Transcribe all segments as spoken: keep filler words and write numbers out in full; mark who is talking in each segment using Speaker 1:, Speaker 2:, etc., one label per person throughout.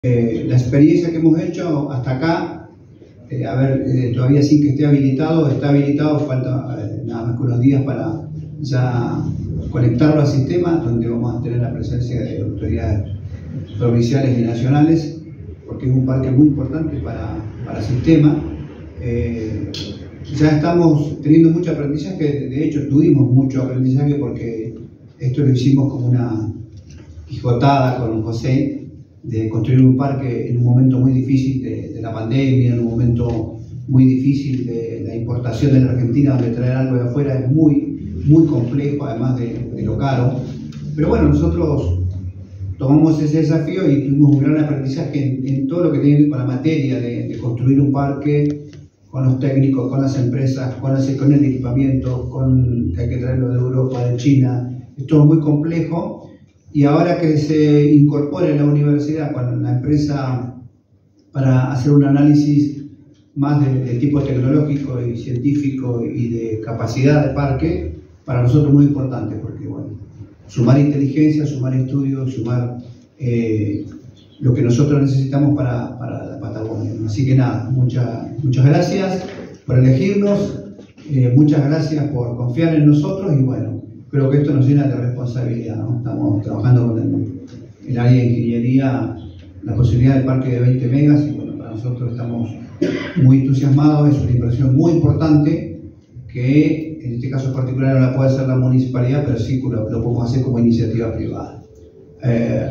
Speaker 1: Eh, la experiencia que hemos hecho hasta acá, eh, a ver, eh, todavía sin que esté habilitado, está habilitado, falta eh, nada más que unos días para ya conectarlo al sistema, donde vamos a tener la presencia de autoridades provinciales y nacionales, porque es un parque muy importante para, para el sistema. Eh, ya estamos teniendo mucho aprendizaje, de hecho tuvimos mucho aprendizaje porque esto lo hicimos como una quijotada con José, de construir un parque en un momento muy difícil de, de la pandemia, en un momento muy difícil de la importación de la Argentina, donde traer algo de afuera es muy, muy complejo, además de, de lo caro. Pero bueno, nosotros tomamos ese desafío y tuvimos un gran aprendizaje en, en todo lo que tiene que ver con la materia de, de construir un parque, con los técnicos, con las empresas, con, las, con el equipamiento, con que hay que traerlo de Europa, de China. Es todo muy complejo. Y ahora que se incorpore la universidad con la empresa para hacer un análisis más de, de tipo tecnológico y científico y de capacidad de parque, para nosotros es muy importante, porque bueno, sumar inteligencia, sumar estudios, sumar eh, lo que nosotros necesitamos para, para la Patagonia. Así que nada, mucha, muchas gracias por elegirnos, eh, muchas gracias por confiar en nosotros y bueno, creo que esto nos llena de responsabilidad, ¿no? Estamos trabajando con el, el área de ingeniería, la posibilidad del parque de veinte megas y bueno, para nosotros estamos muy entusiasmados, es una inversión muy importante que en este caso particular no la puede hacer la municipalidad, pero sí lo, lo podemos hacer como iniciativa privada. Eh,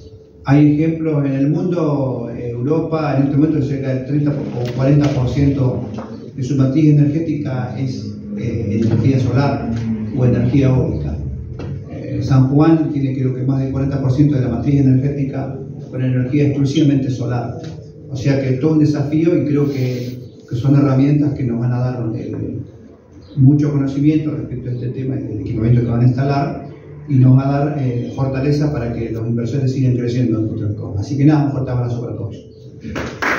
Speaker 1: hay ejemplos en el mundo, Europa en este momento cerca del treinta o cuarenta por ciento de su matriz energética es eh, energía solar o energía eólica. Eh, San Juan tiene creo que más del cuarenta por ciento de la matriz energética con energía exclusivamente solar. O sea que es todo un desafío y creo que, que son herramientas que nos van a dar eh, mucho conocimiento respecto a este tema y del equipamiento que van a instalar y nos va a dar eh, fortaleza para que los inversores sigan creciendo en nuestro entorno. Así que nada, un fuerte abrazo para todos.